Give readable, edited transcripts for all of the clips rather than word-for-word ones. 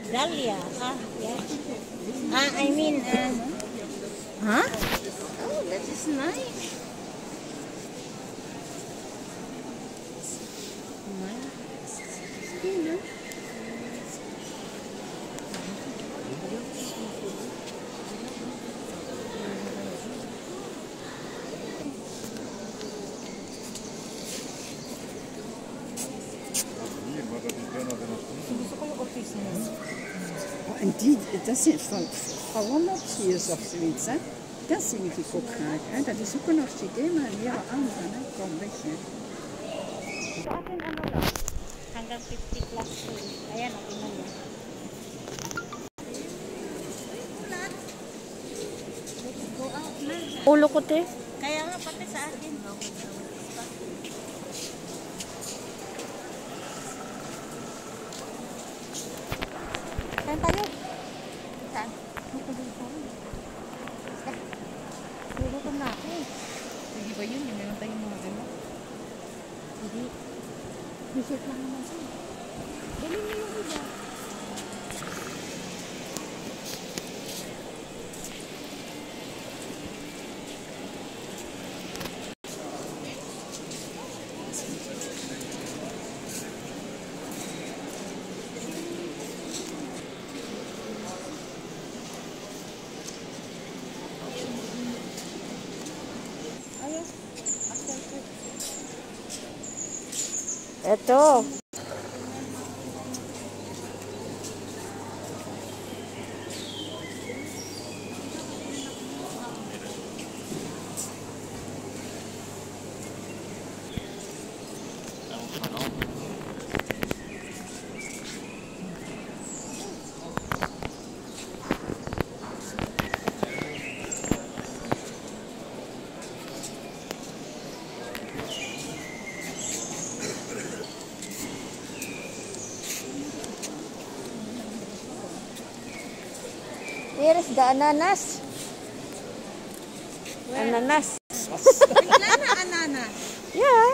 Dahlia. Yeah. I mean, huh? Oh, that is nice. En dat zit van Palomopsius of zoiets, hè? Dat zie ik ook graag, hè? Dat is ook een orchidee, maar een hele andere, hè? Kom weg, hè? Sa akin ano lang, hanggang 50 plus po. Ayan, tingnan mo. Go out na. Ulo ko, te. Kaya nga pati sa akin. Saan tayo? Saan? Gugutom na ako. Hindi ba yun? Meron tayong mga gano'n. Hindi. T-shirt lang naman siya. Galing mo yung iba. Ito. Here is the ananas. Where? Ananas. Wala na ananas. Yeah.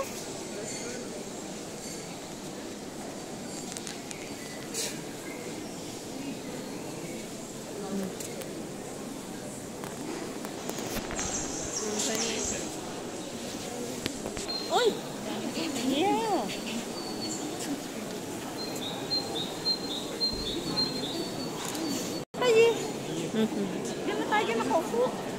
Oy! Yeah. Hindi na tayo nakaupo.